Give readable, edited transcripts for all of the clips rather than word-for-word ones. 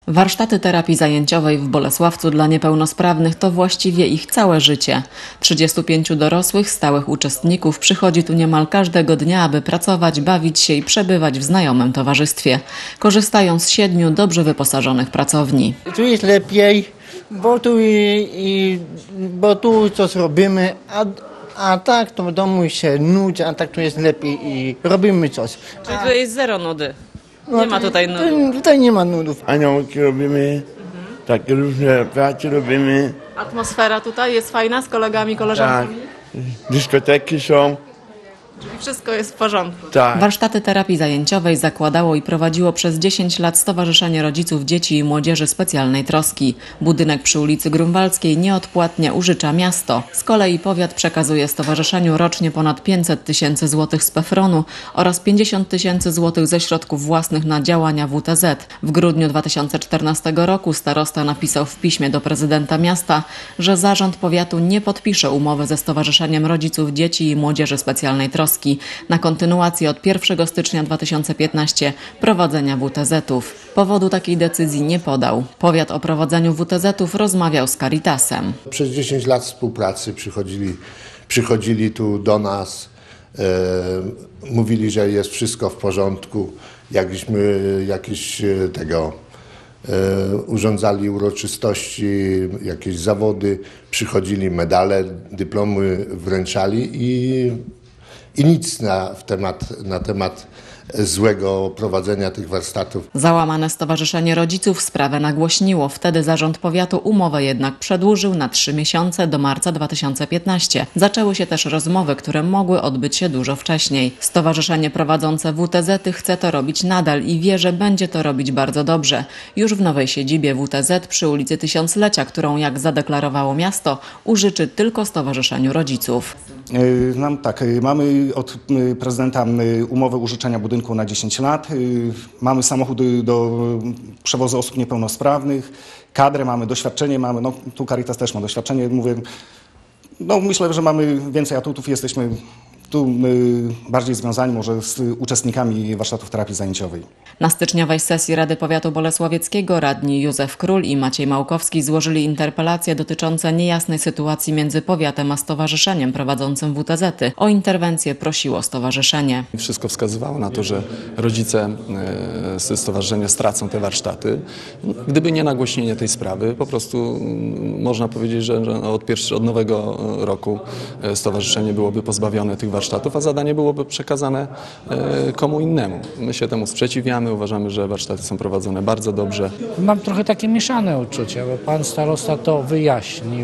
Warsztaty terapii zajęciowej w Bolesławcu dla niepełnosprawnych to właściwie ich całe życie. 35 dorosłych, stałych uczestników przychodzi tu niemal każdego dnia, aby pracować, bawić się i przebywać w znajomym towarzystwie. Korzystają z 7 dobrze wyposażonych pracowni. Tu jest lepiej, bo tu coś robimy, a tak to w domu się nudzi, a tak tu jest lepiej i robimy coś. Czyli tu jest zero nudy. Nie ma tutaj nudów. Tutaj nie ma nudów. Aniołki robimy, takie różne prace robimy. Atmosfera tutaj jest fajna z kolegami, koleżankami? Tak, dyskoteki są. Czyli wszystko jest w porządku. Tak. Warsztaty terapii zajęciowej zakładało i prowadziło przez 10 lat Stowarzyszenie Rodziców Dzieci i Młodzieży Specjalnej Troski. Budynek przy ulicy Grunwaldzkiej nieodpłatnie użycza miasto. Z kolei powiat przekazuje stowarzyszeniu rocznie ponad 500 000 złotych z PFRON-u oraz 50 000 złotych ze środków własnych na działania WTZ. W grudniu 2014 roku starosta napisał w piśmie do prezydenta miasta, że zarząd powiatu nie podpisze umowy ze Stowarzyszeniem Rodziców Dzieci i Młodzieży Specjalnej Troski na kontynuację od 1 stycznia 2015 prowadzenia WTZ-ów. Powodu takiej decyzji nie podał. Powiat o prowadzeniu WTZ-ów rozmawiał z Caritasem. Przez 10 lat współpracy przychodzili tu do nas, mówili, że jest wszystko w porządku. Jakbyśmy urządzali uroczystości, jakieś zawody, przychodzili, medale, dyplomy wręczali i nic na temat złego prowadzenia tych warsztatów. Załamane Stowarzyszenie Rodziców sprawę nagłośniło. Wtedy zarząd powiatu umowę jednak przedłużył na 3 miesiące do marca 2015. Zaczęły się też rozmowy, które mogły odbyć się dużo wcześniej. Stowarzyszenie prowadzące WTZ-y chce to robić nadal i wie, że będzie to robić bardzo dobrze. Już w nowej siedzibie WTZ przy ulicy Tysiąclecia, którą jak zadeklarowało miasto, użyczy tylko Stowarzyszeniu Rodziców. Mamy od prezydenta umowę użyczenia budynku na 10 lat. Mamy samochód do przewozu osób niepełnosprawnych, kadrę, mamy doświadczenie, tu Caritas też ma doświadczenie, myślę, że mamy więcej atutów, jesteśmy tu bardziej związani może z uczestnikami warsztatów terapii zajęciowej. Na styczniowej sesji Rady Powiatu Bolesławieckiego radni Józef Król i Maciej Małkowski złożyli interpelacje dotyczące niejasnej sytuacji między powiatem a stowarzyszeniem prowadzącym WTZ-y. O interwencję prosiło stowarzyszenie. Wszystko wskazywało na to, że rodzice ze stowarzyszenia stracą te warsztaty. Gdyby nie nagłośnienie tej sprawy, po prostu można powiedzieć, że od nowego roku stowarzyszenie byłoby pozbawione tych warsztatów, a zadanie byłoby przekazane komu innemu. My się temu sprzeciwiamy, uważamy, że warsztaty są prowadzone bardzo dobrze. Mam trochę takie mieszane uczucia, bo pan starosta to wyjaśnił,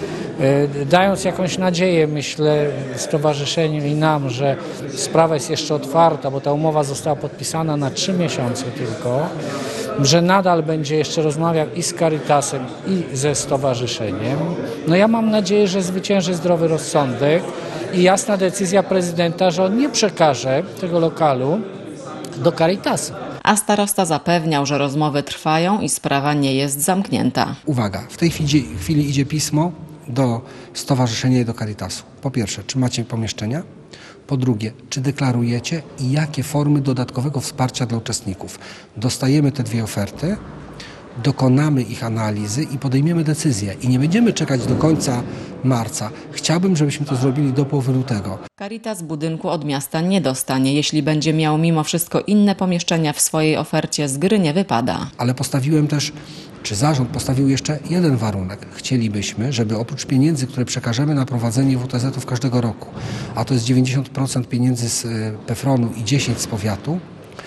dając jakąś nadzieję, myślę, stowarzyszeniu i nam, że sprawa jest jeszcze otwarta, bo ta umowa została podpisana na 3 miesiące tylko, że nadal będzie jeszcze rozmawiał i z Caritasem, i ze stowarzyszeniem. Ja mam nadzieję, że zwycięży zdrowy rozsądek i jasna decyzja prezydenta, że on nie przekaże tego lokalu do Caritasu. A starosta zapewniał, że rozmowy trwają i sprawa nie jest zamknięta. Uwaga, w tej chwili idzie pismo do stowarzyszenia i do Caritasu. Po pierwsze, czy macie pomieszczenia? Po drugie, czy deklarujecie i jakie formy dodatkowego wsparcia dla uczestników? Dostajemy te 2 oferty, dokonamy ich analizy i podejmiemy decyzję. I nie będziemy czekać do końca marca. Chciałbym, żebyśmy to zrobili do połowy lutego. Caritas budynku od miasta nie dostanie. Jeśli będzie miał mimo wszystko inne pomieszczenia w swojej ofercie, z gry nie wypada. Ale postawiłem też, czy zarząd postawił jeszcze jeden warunek. Chcielibyśmy, żeby oprócz pieniędzy, które przekażemy na prowadzenie WTZ-ów każdego roku, a to jest 90% pieniędzy z PFRON-u i 10% z powiatu,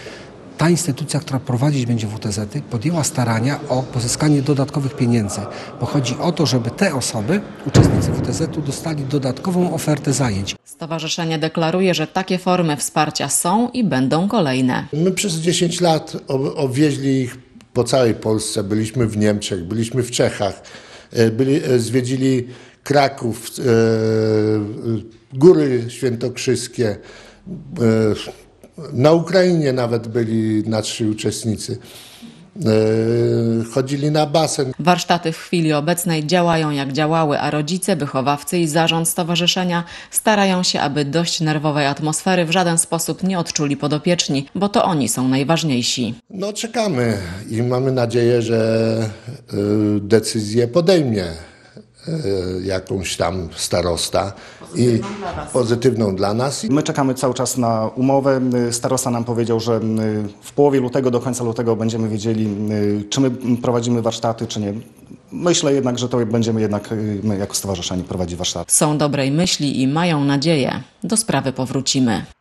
ta instytucja, która prowadzić będzie WTZ-y, podjęła starania o pozyskanie dodatkowych pieniędzy, bo chodzi o to, żeby te osoby, uczestnicy WTZ-u, dostali dodatkową ofertę zajęć. Stowarzyszenie deklaruje, że takie formy wsparcia są i będą kolejne. My przez 10 lat obwieźli ich po całej Polsce. Byliśmy w Niemczech, byliśmy w Czechach, zwiedzili Kraków, Góry Świętokrzyskie, na Ukrainie nawet byli nasi uczestnicy. chodzili na basen. Warsztaty w chwili obecnej działają jak działały, a rodzice, wychowawcy i zarząd stowarzyszenia starają się, aby dość nerwowej atmosfery w żaden sposób nie odczuli podopieczni, bo to oni są najważniejsi. No czekamy i mamy nadzieję, że decyzję podejmie jakąś tam starosta i pozytywną dla nas. My czekamy cały czas na umowę. Starosta nam powiedział, że w połowie lutego, do końca lutego będziemy wiedzieli, czy my prowadzimy warsztaty, czy nie. Myślę jednak, że to będziemy jednak my jako stowarzyszenie prowadzić warsztaty. Są dobrej myśli i mają nadzieję. Do sprawy powrócimy.